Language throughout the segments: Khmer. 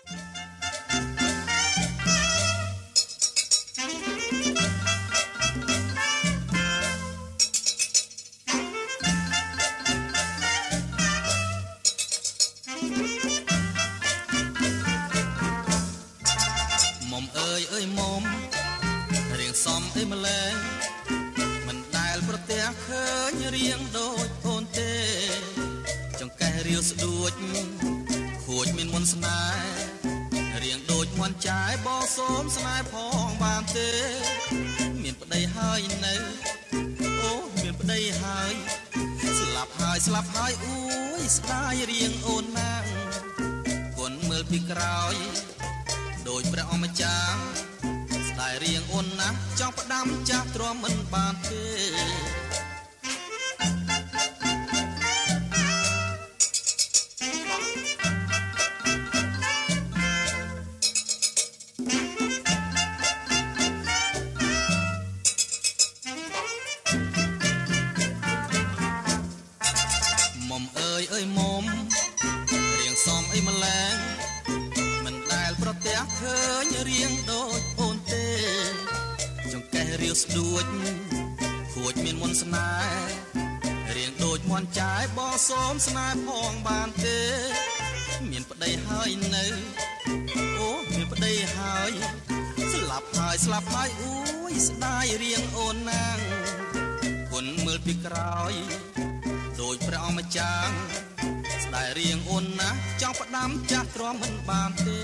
មុំអើយមុំរៀងសំអីម្លេះមិនដែលប្រទះឃើញរៀងដូចអូនទេចង្កេះរាវស្ដួចខួចមានមុនស្នេហ៍រៀងដូចមន់ចាយបងសូមស្នេហ៍ផងបានទេមានប្តីហើយនៅអូមានប្តីហើយស្លាប់ហើយអួយស្ដាយរៀងអូនណាងគុនមើលពីក្រោយដោយព្រះអម្ចាស់ស្ដាយរៀងអូនណាស់ចង់ផ្ដាំចាស់ទ្រាំមិនបានទេមុំអើយមុំរៀងសំអីម្លេះមិនដែលប្រទះឃើញរៀងដូចអូនទេចង្កេះរាវស្ដួចខួចមានមុនស្នេហ៍រៀងដូចមន់ចាយបងសូមស្នេហ៍ផងបានទេមានប្តីហើយនៅអូមានប្តីហើយស្លាប់ហើយអួយស្ដាយរៀងអូនណាងគុនមើលពីក្រោយដោយព្រះអម្ចាស់ស្ដាយរៀងអូនណាស់ចង់ផ្ដាំចាស់ទ្រាំមិនបានទេ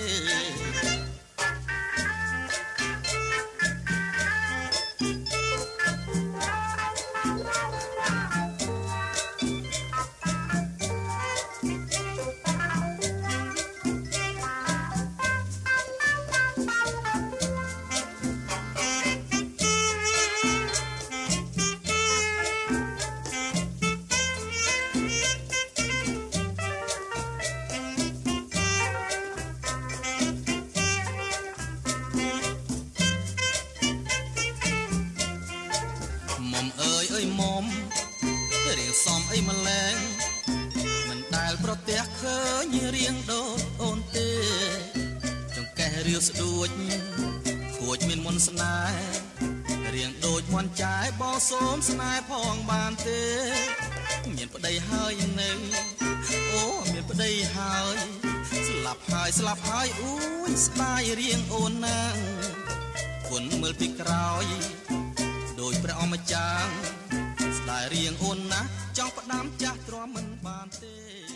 មុំអើយមុំរៀងសំអីម្លេះមិនដែលប្រទះឃើញរៀងដូចអូនទេចង្កេះរាវស្ដួចខួចមានមុនស្នេហ៍រៀងដូចមន់ចាយបងសូមស្នេហ៍ផងបានទេមានប្តីហើយនៅអូមានប្តីហើយស្លាប់ហើយអួយស្ដាយរៀងអូនណាងគុនមើលពីក្រោយដោយព្រះអម្ចាស់ស្ដាយរៀងអូនណាស់ចង់ផ្ដាំចាស់ទ្រាំមិនបានទេ